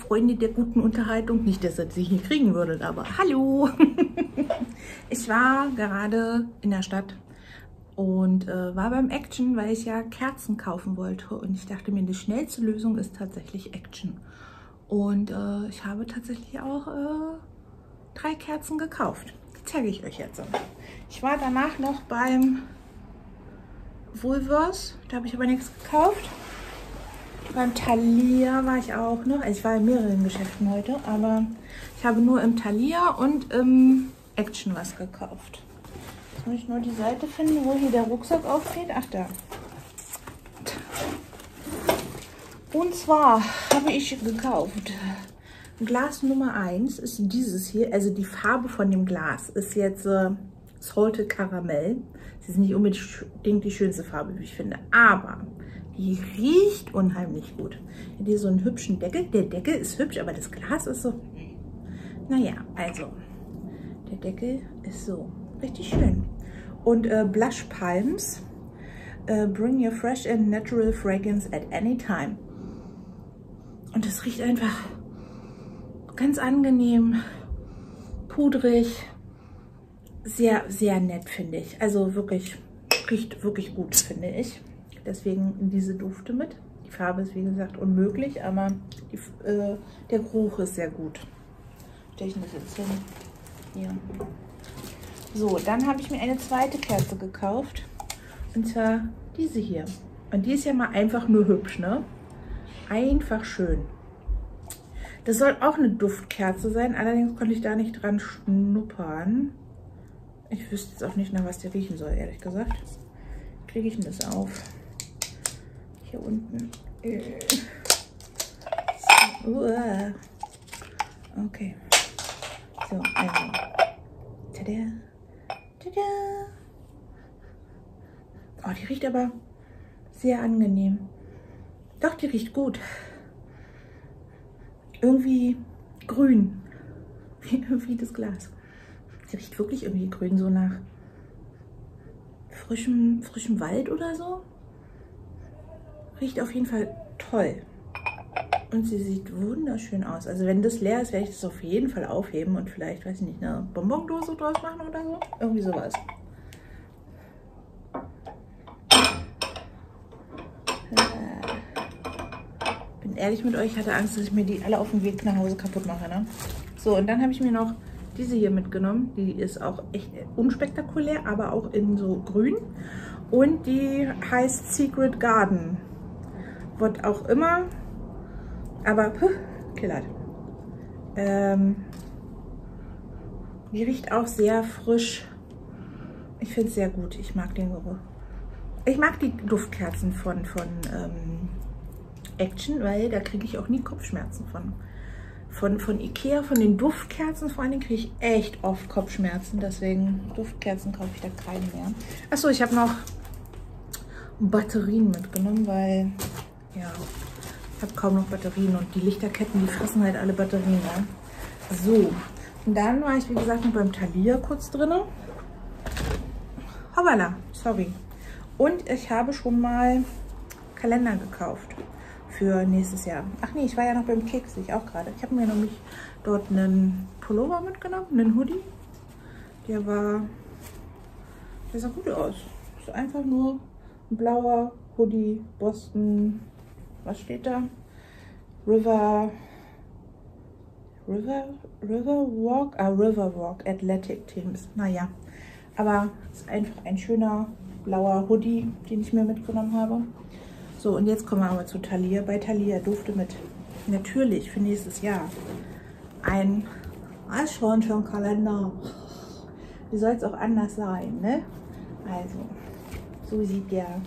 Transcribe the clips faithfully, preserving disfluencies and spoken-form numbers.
Freunde der guten Unterhaltung. Nicht, dass ihr sie hier kriegen würdet, aber hallo! Ich war gerade in der Stadt und äh, war beim Action, weil ich ja Kerzen kaufen wollte. Und ich dachte mir, die schnellste Lösung ist tatsächlich Action. Und äh, ich habe tatsächlich auch äh, drei Kerzen gekauft. Die zeige ich euch jetzt. Ich war danach noch beim Woolworths, da habe ich aber nichts gekauft. Beim Thalia war ich auch noch. Also ich war in mehreren Geschäften heute, aber ich habe nur im Thalia und im Action was gekauft. Jetzt muss ich nur die Seite finden, wo hier der Rucksack aufgeht. Ach, da. Und zwar habe ich gekauft. Glas Nummer eins ist dieses hier. Also die Farbe von dem Glas ist jetzt äh, Salted Caramel. Sie ist nicht unbedingt die schönste Farbe, wie ich finde. Aber die riecht unheimlich gut. Hier so einen hübschen Deckel. Der Deckel ist hübsch, aber das Glas ist so... Naja, also... Der Deckel ist so richtig schön. Und äh, Blush Palms. Äh, bring your fresh and natural fragrance at any time. Und es riecht einfach ganz angenehm, pudrig. Sehr, sehr nett, finde ich. Also wirklich, riecht wirklich gut, finde ich. Deswegen diese Dufte mit. Die Farbe ist, wie gesagt, unmöglich, aber die, äh, der Geruch ist sehr gut. Stelle ich das jetzt hin? Hier. So, dann habe ich mir eine zweite Kerze gekauft. Und zwar diese hier. Und die ist ja mal einfach nur hübsch, ne? Einfach schön. Das soll auch eine Duftkerze sein, allerdings konnte ich da nicht dran schnuppern. Ich wüsste jetzt auch nicht, nach was die riechen soll, ehrlich gesagt. Kriege ich denn das auf? Hier unten. So. Okay. So, also. Tada. Tada. Oh, die riecht aber sehr angenehm. Doch, die riecht gut. Irgendwie grün. Wie, wie das Glas. Sie riecht wirklich irgendwie grün, so nach frischem, frischem Wald oder so. Riecht auf jeden Fall toll. Und sie sieht wunderschön aus. Also wenn das leer ist, werde ich das auf jeden Fall aufheben und vielleicht, weiß ich nicht, eine Bonbondose draus machen oder so. Irgendwie sowas. Bin ehrlich mit euch, ich hatte Angst, dass ich mir die alle auf dem Weg nach Hause kaputt mache, ne? So, und dann habe ich mir noch diese hier mitgenommen. Die ist auch echt unspektakulär, aber auch in so grün. Und die heißt Secret Garden. Was auch immer. Aber, puh, killert. Ähm, die riecht auch sehr frisch. Ich finde es sehr gut. Ich mag den Geruch. Ich mag die Duftkerzen von, von ähm, Action, weil da kriege ich auch nie Kopfschmerzen von. Von, von Ikea, von den Duftkerzen vor allen Dingen kriege ich echt oft Kopfschmerzen. Deswegen Duftkerzen kaufe ich da keine mehr. Achso, ich habe noch Batterien mitgenommen, weil, ja, ich habe kaum noch Batterien. Und die Lichterketten, die fressen halt alle Batterien. Ne? So, und dann war ich, wie gesagt, noch beim Thalia kurz drin. Hoppala, sorry. Und ich habe schon mal Kalender gekauft. Für nächstes Jahr. Ach nee, ich war ja noch beim Keks, ich auch gerade. Ich habe mir nämlich dort einen Pullover mitgenommen, einen Hoodie. Der war, der sah gut aus. Ist einfach nur ein blauer Hoodie, Boston, was steht da? River, River, River Walk, ah, River Walk Athletic Teams. Naja, aber es ist einfach ein schöner blauer Hoodie, den ich mir mitgenommen habe. So, und jetzt kommen wir aber zu Thalia. Bei Thalia Dufte mit natürlich für nächstes Jahr ein Eichhörnchenkalender. Wie soll es auch anders sein, ne? Also, so sieht der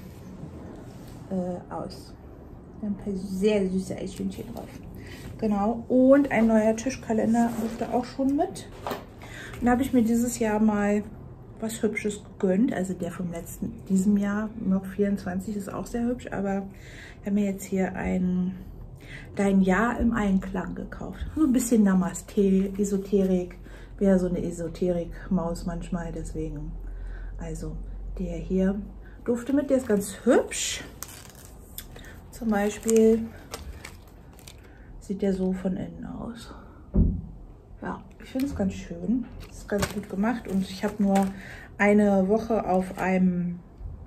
äh, aus. Da ein paar sehr süße Eichhörnchen drauf. Genau, und ein neuer Tischkalender dufte auch schon mit. Dann habe ich mir dieses Jahr mal was Hübsches gegönnt. Also der vom letzten, diesem Jahr, noch vierundzwanzig, ist auch sehr hübsch. Aber ich habe mir jetzt hier ein Dein Jahr im Einklang gekauft. So ein bisschen Namaste, Esoterik. Wäre so eine Esoterik-Maus manchmal, deswegen. Also der hier dufte mit, der ist ganz hübsch. Zum Beispiel sieht der so von innen aus. Ja, ich finde es ganz schön. Es ist ganz gut gemacht und ich habe nur eine Woche auf einem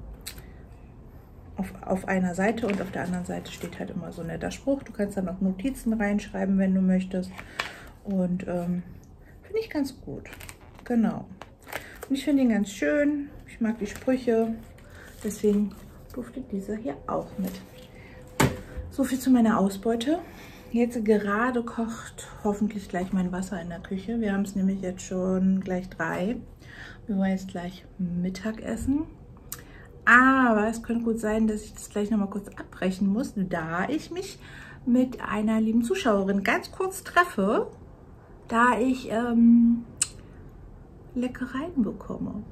auf, auf einer Seite und auf der anderen Seite steht halt immer so ein netter Spruch. Du kannst dann noch Notizen reinschreiben, wenn du möchtest. Und ähm, finde ich ganz gut. Genau. Und ich finde ihn ganz schön. Ich mag die Sprüche. Deswegen duftet dieser hier auch mit. So viel zu meiner Ausbeute. Jetzt gerade kocht hoffentlich gleich mein Wasser in der Küche. Wir haben es nämlich jetzt schon gleich drei. Wir wollen jetzt gleich Mittag essen. Aber es könnte gut sein, dass ich das gleich noch mal kurz abbrechen muss, da ich mich mit einer lieben Zuschauerin ganz kurz treffe, da ich ähm, Leckereien bekomme.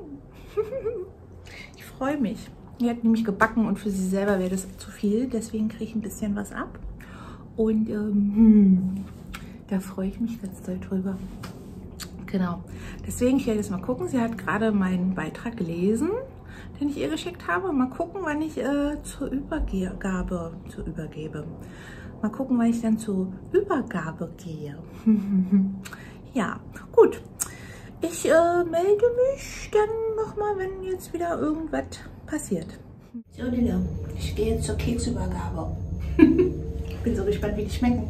Ich freue mich. Die hat nämlich gebacken und für sie selber wäre das zu viel. Deswegen kriege ich ein bisschen was ab. Und ähm, hm, da freue ich mich ganz doll drüber. Genau. Deswegen, ich werde jetzt mal gucken. Sie hat gerade meinen Beitrag gelesen, den ich ihr geschickt habe. Mal gucken, wann ich äh, zur Übergabe, zur Übergebe. Mal gucken, wann ich dann zur Übergabe gehe. Ja, gut. Ich äh, melde mich dann nochmal, wenn jetzt wieder irgendwas passiert. So, Lille, ich gehe jetzt zur Keksübergabe. Ich bin so gespannt, wie die schmecken.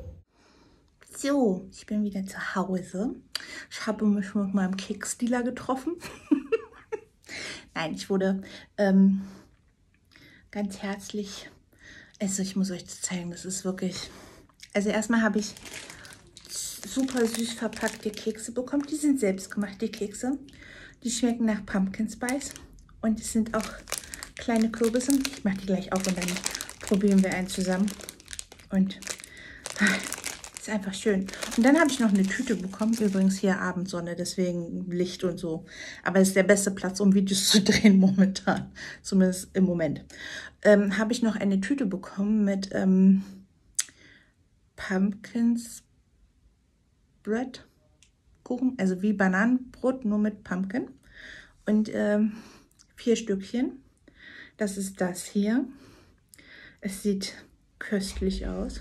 So, ich bin wieder zu Hause. Ich habe mich mit meinem Keksdealer getroffen. Nein, ich wurde ähm, ganz herzlich, also ich muss euch das zeigen, das ist wirklich, also erstmal habe ich super süß verpackte Kekse bekommen. Die sind selbst gemacht, die Kekse. Die schmecken nach Pumpkin Spice und es sind auch kleine Kürbisse. Ich mache die gleich auf und dann probieren wir einen zusammen. Und ach, ist einfach schön. Und dann habe ich noch eine Tüte bekommen. Übrigens hier Abendsonne, deswegen Licht und so. Aber es ist der beste Platz, um Videos zu drehen momentan. Zumindest im Moment. Ähm, habe ich noch eine Tüte bekommen mit ähm, Pumpkins Bread Kuchen, also wie Bananenbrot, nur mit Pumpkin. Und ähm, vier Stückchen. Das ist das hier. Es sieht köstlich aus.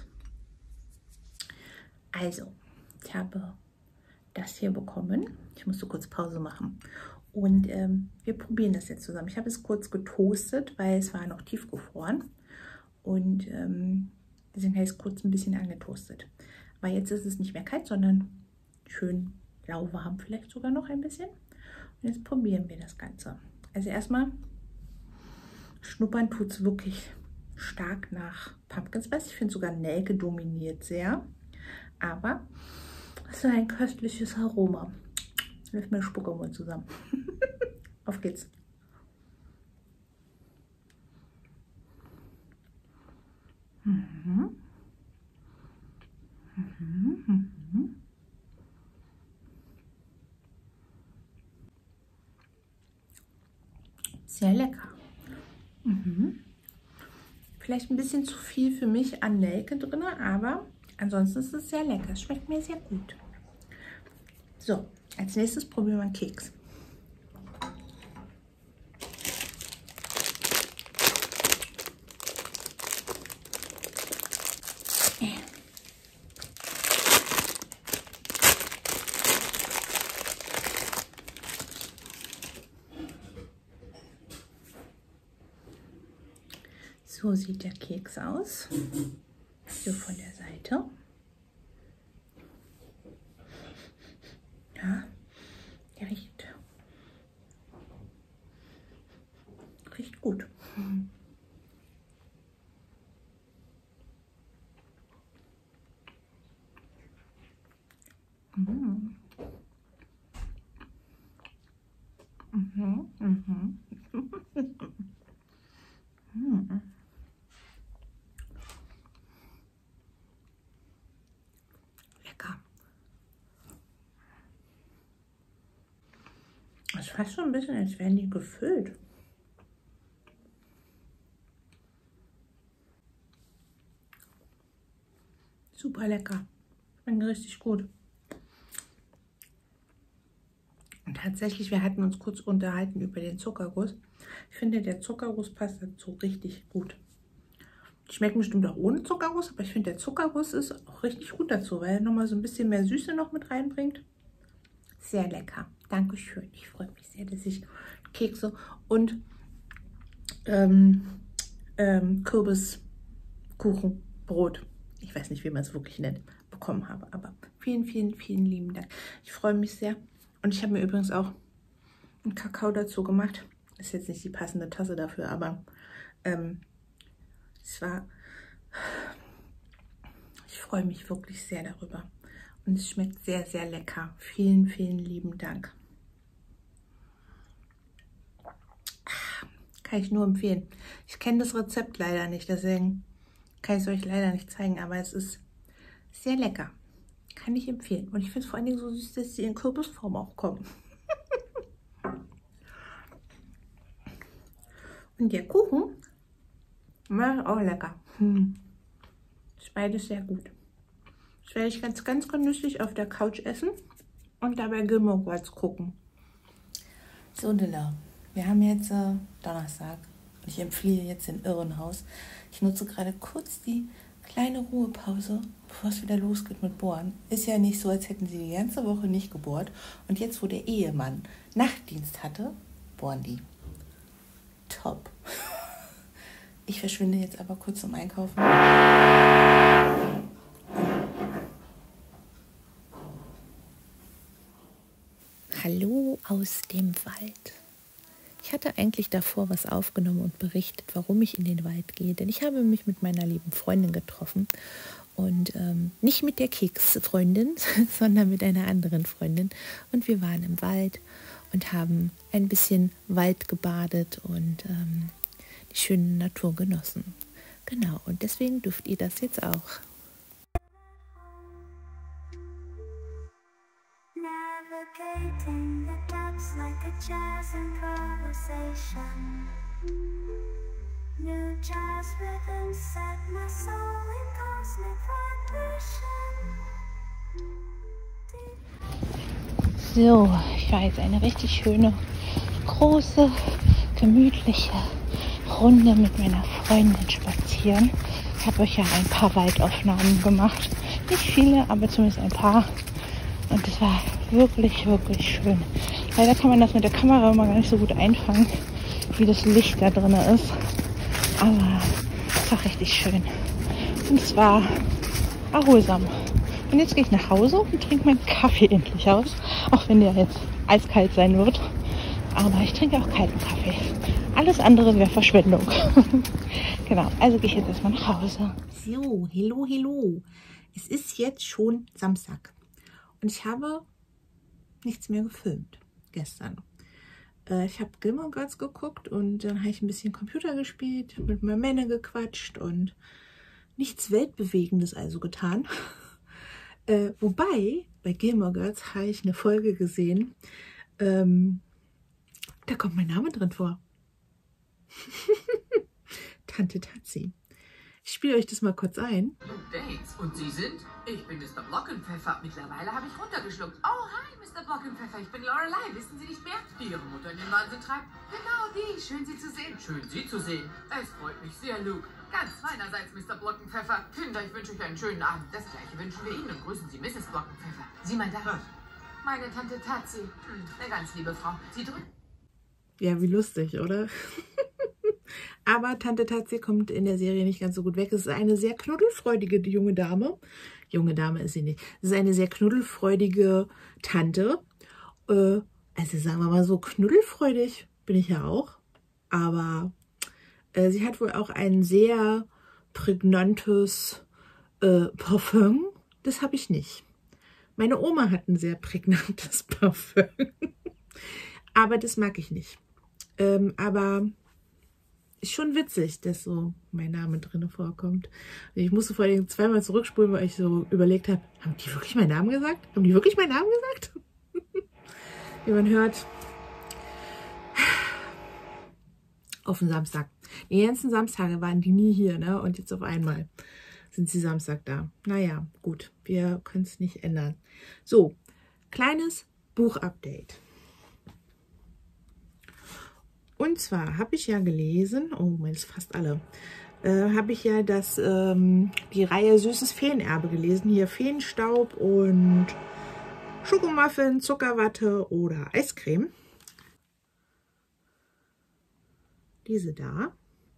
Also, ich habe das hier bekommen. Ich musste kurz Pause machen. Und ähm, wir probieren das jetzt zusammen. Ich habe es kurz getoastet, weil es war noch tiefgefroren. Und ähm, deswegen habe ich es kurz ein bisschen angetoastet. Aber jetzt ist es nicht mehr kalt, sondern schön lauwarm, vielleicht sogar noch ein bisschen. Und jetzt probieren wir das Ganze. Also erstmal schnuppern tut es wirklich stark nach Pumpkin Spice. Ich finde sogar Nelke dominiert sehr. Aber es ist ein köstliches Aroma. Läuft mir Spucke im Mund zusammen. Auf geht's. Mhm. Mhm. Mhm. Sehr lecker. Mhm. Vielleicht ein bisschen zu viel für mich an Nelke drin, aber ansonsten ist es sehr lecker. Es schmeckt mir sehr gut. So, als nächstes probieren wir einen Keks. So sieht der Keks aus. So von der Seite. Ja, der riecht, riecht gut. Mhm. Mhm. Mhm. Mhm. Mhm. Lecker. Es ist fast so ein bisschen, als wären die gefüllt. Super lecker. Schmecken richtig gut. Und tatsächlich, wir hatten uns kurz unterhalten über den Zuckerguss. Ich finde, der Zuckerguss passt dazu richtig gut. Schmecken bestimmt auch ohne Zuckerguss, aber ich finde, der Zuckerguss ist auch richtig gut dazu, weil er nochmal so ein bisschen mehr Süße noch mit reinbringt. Sehr lecker. Dankeschön. Ich freue mich sehr, dass ich Kekse und ähm, ähm, Kürbiskuchenbrot, ich weiß nicht, wie man es wirklich nennt, bekommen habe. Aber vielen, vielen, vielen lieben Dank. Ich freue mich sehr. Und ich habe mir übrigens auch einen Kakao dazu gemacht. Ist jetzt nicht die passende Tasse dafür, aber ähm, es war... Ich freue mich wirklich sehr darüber. Und es schmeckt sehr, sehr lecker. Vielen, vielen lieben Dank. Kann ich nur empfehlen. Ich kenne das Rezept leider nicht, deswegen kann ich es euch leider nicht zeigen, aber es ist sehr lecker. Kann ich empfehlen. Und ich finde es vor allen Dingen so süß, dass sie in Kürbisform auch kommen. Und der Kuchen war auch lecker. Hm. Ist beides sehr gut. Das werde ich ganz, ganz genüsslich auf der Couch essen und dabei Gilmore Girls gucken. So, Dilla. Wir haben jetzt äh, Donnerstag und ich empfehle jetzt den Irrenhaus. Ich nutze gerade kurz die kleine Ruhepause, bevor es wieder losgeht mit Bohren. Ist ja nicht so, als hätten sie die ganze Woche nicht gebohrt. Und jetzt, wo der Ehemann Nachtdienst hatte, bohren die. Top. Ich verschwinde jetzt aber kurz zum Einkaufen. Hallo aus dem Wald. Ich hatte eigentlich davor was aufgenommen und berichtet, warum ich in den Wald gehe, denn ich habe mich mit meiner lieben Freundin getroffen und ähm, nicht mit der Keksfreundin, sondern mit einer anderen Freundin und wir waren im Wald und haben ein bisschen Wald gebadet und ähm, die schöne Natur genossen. Genau, und deswegen dürft ihr das jetzt auch. Navigating the depths like a jazz improvisation. New jazz rhythms set my soul in cosmic vibration. So, ich war jetzt eine richtig schöne, große, gemütliche Runde mit meiner Freundin spazieren. Ich habe euch ja ein paar Waldaufnahmen gemacht. Nicht viele, aber zumindest ein paar. Und es war wirklich, wirklich schön. Leider kann man das mit der Kamera immer gar nicht so gut einfangen, wie das Licht da drin ist. Aber es war richtig schön. Und es war erholsam. Und jetzt gehe ich nach Hause und trinke meinen Kaffee endlich aus. Auch wenn der jetzt eiskalt sein wird. Aber ich trinke auch kalten Kaffee. Alles andere wäre Verschwendung. Genau, also gehe ich jetzt erstmal nach Hause. So, hello, hello. Es ist jetzt schon Samstag. Und ich habe nichts mehr gefilmt gestern. Äh, ich habe Gilmore Girls geguckt und dann habe ich ein bisschen Computer gespielt, mit meinen Männern gequatscht und nichts Weltbewegendes also getan. äh, wobei, bei Gilmore Girls habe ich eine Folge gesehen, ähm, da kommt mein Name drin vor. Tante Tatsi. Ich spiele euch das mal kurz ein. Dates. Und Sie sind? Ich bin Mister Blockenpfeffer. Mittlerweile habe ich runtergeschluckt. Oh, hi, Mister Blockenpfeffer. Ich bin Lorelei. Wissen Sie nicht mehr? Die Ihre Mutter in den Wahnsinn treibt? Genau die. Schön, Sie zu sehen. Schön, Sie zu sehen. Es freut mich sehr, Luke. Ganz meinerseits, Mister Blockenpfeffer. Kinder, ich wünsche euch einen schönen Abend. Das gleiche wünschen wir Ihnen und grüßen Sie Misses Blockenpfeffer. Sie meint das? Meine Tante Tatsi. Hm, eine ganz liebe Frau. Sie drückt. Ja, wie lustig, oder? Aber Tante Tatsi kommt in der Serie nicht ganz so gut weg. Es ist eine sehr knuddelfreudige junge Dame. Junge Dame ist sie nicht. Es ist eine sehr knuddelfreudige Tante. Äh, also sagen wir mal so, knuddelfreudig bin ich ja auch. Aber äh, sie hat wohl auch ein sehr prägnantes äh, Parfüm. Das habe ich nicht. Meine Oma hat ein sehr prägnantes Parfüm. Aber das mag ich nicht. Ähm, aber ist schon witzig, dass so mein Name drin vorkommt. Ich musste vor allem zweimal zurückspulen, weil ich so überlegt habe, haben die wirklich meinen Namen gesagt? Haben die wirklich meinen Namen gesagt? Wie man hört, auf den Samstag. Die ganzen Samstage waren die nie hier, ne? Und jetzt auf einmal sind sie Samstag da. Naja, gut, wir können es nicht ändern. So, kleines Buchupdate. Und zwar habe ich ja gelesen, oh, meins fast alle, äh, habe ich ja das, ähm, die Reihe Süßes Feenerbe gelesen. Hier Feenstaub und Schokomuffin, Zuckerwatte oder Eiscreme. Diese da.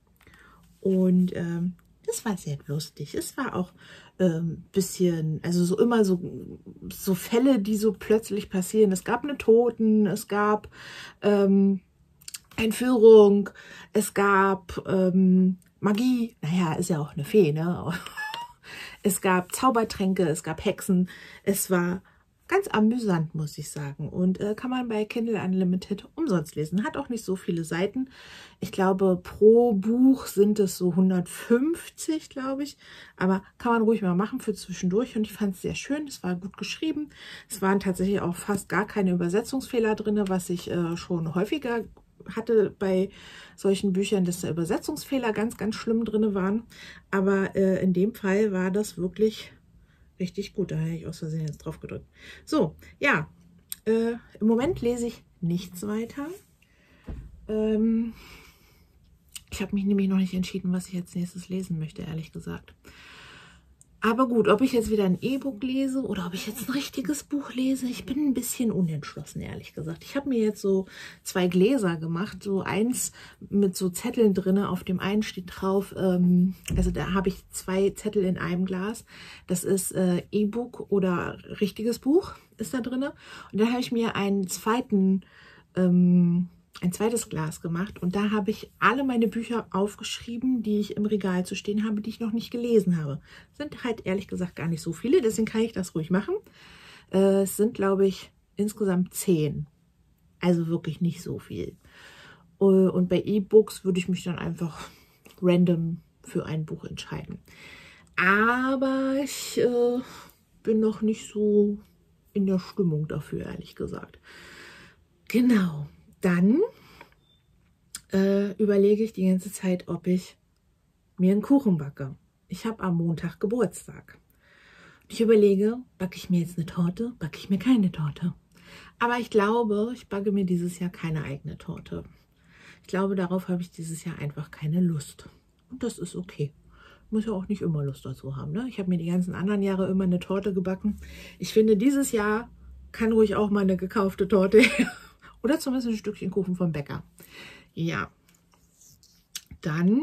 Und ähm, das war sehr lustig. Es war auch ein ähm, bisschen, also so immer so, so Fälle, die so plötzlich passieren. Es gab eine Toten, es gab ähm, Entführung, es gab ähm, Magie. Naja, ist ja auch eine Fee, ne? Es gab Zaubertränke, es gab Hexen. Es war ganz amüsant, muss ich sagen. Und äh, kann man bei Kindle Unlimited umsonst lesen. Hat auch nicht so viele Seiten. Ich glaube, pro Buch sind es so hundertfünfzig, glaube ich. Aber kann man ruhig mal machen für zwischendurch. Und ich fand es sehr schön. Es war gut geschrieben. Es waren tatsächlich auch fast gar keine Übersetzungsfehler drin, was ich äh, schon häufiger hatte bei solchen Büchern, dass da Übersetzungsfehler ganz, ganz schlimm drin waren. Aber äh, in dem Fall war das wirklich richtig gut. Da habe ich aus Versehen jetzt drauf gedrückt. So, ja, äh, im Moment lese ich nichts weiter. Ähm, ich habe mich nämlich noch nicht entschieden, was ich jetzt nächstes lesen möchte, ehrlich gesagt. Aber gut, ob ich jetzt wieder ein E-Book lese oder ob ich jetzt ein richtiges Buch lese, ich bin ein bisschen unentschlossen, ehrlich gesagt. Ich habe mir jetzt so zwei Gläser gemacht, so eins mit so Zetteln drin. Auf dem einen steht drauf, ähm, also da habe ich zwei Zettel in einem Glas. Das ist äh, E-Book oder richtiges Buch ist da drin. Und dann habe ich mir einen zweiten ähm, ein zweites Glas gemacht und da habe ich alle meine Bücher aufgeschrieben, die ich im Regal zu stehen habe, die ich noch nicht gelesen habe. Sind halt ehrlich gesagt gar nicht so viele, deswegen kann ich das ruhig machen. Äh, es sind, glaube ich, insgesamt zehn. Also wirklich nicht so viel. Und bei E-Books würde ich mich dann einfach random für ein Buch entscheiden. Aber ich äh, bin noch nicht so in der Stimmung dafür, ehrlich gesagt. Genau. Dann äh, überlege ich die ganze Zeit, ob ich mir einen Kuchen backe. Ich habe am Montag Geburtstag. Ich überlege, backe ich mir jetzt eine Torte, backe ich mir keine Torte. Aber ich glaube, ich backe mir dieses Jahr keine eigene Torte. Ich glaube, darauf habe ich dieses Jahr einfach keine Lust. Und das ist okay. Ich muss ja auch nicht immer Lust dazu haben, ne? Ich habe mir die ganzen anderen Jahre immer eine Torte gebacken. Ich finde, dieses Jahr kann ruhig auch mal eine gekaufte Torte her. Oder zumindest ein Stückchen Kuchen vom Bäcker. Ja. Dann,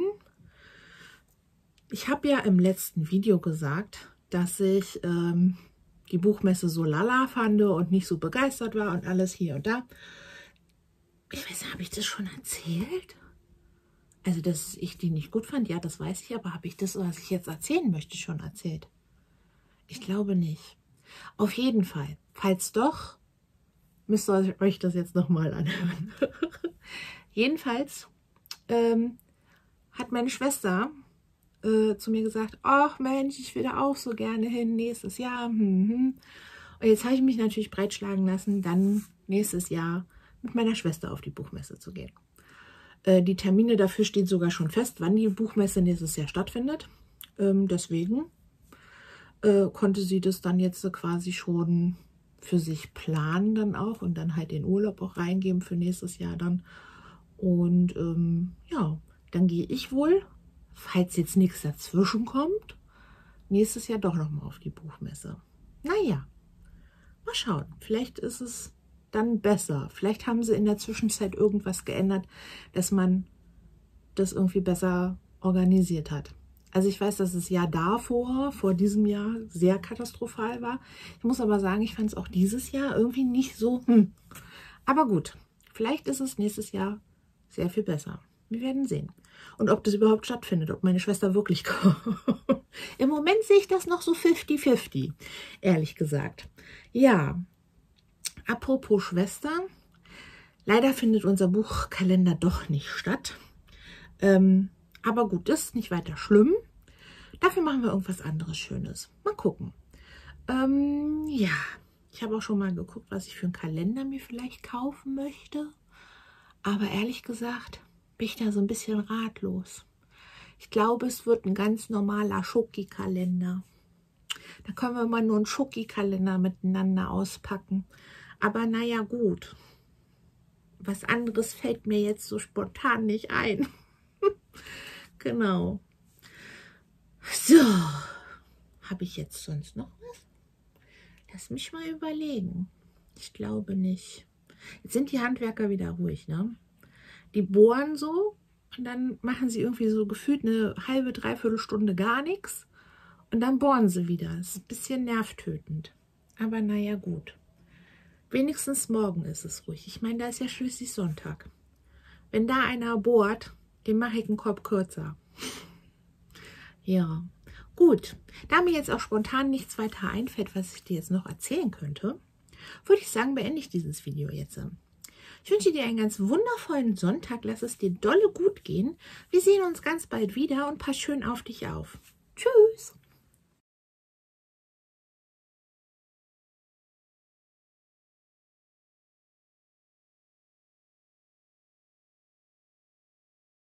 ich habe ja im letzten Video gesagt, dass ich ähm, die Buchmesse so lala fand und nicht so begeistert war und alles hier und da. Ich weiß nicht, habe ich das schon erzählt? Also, dass ich die nicht gut fand, ja, das weiß ich, aber habe ich das, was ich jetzt erzählen möchte, schon erzählt? Ich glaube nicht. Auf jeden Fall, falls doch, müsst ihr euch das jetzt nochmal anhören. Jedenfalls ähm, hat meine Schwester äh, zu mir gesagt, ach Mensch, ich will da auch so gerne hin, nächstes Jahr. Hm, hm. Und jetzt habe ich mich natürlich breitschlagen lassen, dann nächstes Jahr mit meiner Schwester auf die Buchmesse zu gehen. Äh, die Termine dafür stehen sogar schon fest, wann die Buchmesse nächstes Jahr stattfindet. Ähm, deswegen äh, konnte sie das dann jetzt quasi schon für sich planen dann auch und dann halt den Urlaub auch reingeben für nächstes Jahr dann. Und ähm, ja, dann gehe ich wohl, falls jetzt nichts dazwischen kommt, nächstes Jahr doch nochmal auf die Buchmesse. Naja, mal schauen. Vielleicht ist es dann besser. Vielleicht haben sie in der Zwischenzeit irgendwas geändert, dass man das irgendwie besser organisiert hat. Also ich weiß, dass das Jahr davor, vor diesem Jahr, sehr katastrophal war. Ich muss aber sagen, ich fand es auch dieses Jahr irgendwie nicht so. Hm. Aber gut, vielleicht ist es nächstes Jahr sehr viel besser. Wir werden sehen. Und ob das überhaupt stattfindet, ob meine Schwester wirklich kommt. Im Moment sehe ich das noch so fifty fifty, ehrlich gesagt. Ja, apropos Schwester. Leider findet unser Buchkalender doch nicht statt. Ähm, aber gut, das ist nicht weiter schlimm. Dafür machen wir irgendwas anderes Schönes. Mal gucken. Ähm, ja, ich habe auch schon mal geguckt, was ich für einen Kalender mir vielleicht kaufen möchte. Aber ehrlich gesagt bin ich da so ein bisschen ratlos. Ich glaube, es wird ein ganz normaler Schoki-Kalender. Da können wir mal nur einen Schoki-Kalender miteinander auspacken. Aber naja, gut. Was anderes fällt mir jetzt so spontan nicht ein. Genau. So, habe ich jetzt sonst noch was? Lass mich mal überlegen. Ich glaube nicht. Jetzt sind die Handwerker wieder ruhig, ne? Die bohren so und dann machen sie irgendwie so gefühlt eine halbe, dreiviertel Stunde gar nichts und dann bohren sie wieder. Das ist ein bisschen nervtötend. Aber naja, gut. Wenigstens morgen ist es ruhig. Ich meine, da ist ja schließlich Sonntag. Wenn da einer bohrt, dem mache ich den Kopf kürzer. Ja, gut. Da mir jetzt auch spontan nichts weiter einfällt, was ich dir jetzt noch erzählen könnte, würde ich sagen, beende ich dieses Video jetzt. Ich wünsche dir einen ganz wundervollen Sonntag. Lass es dir dolle gut gehen. Wir sehen uns ganz bald wieder und pass schön auf dich auf. Tschüss.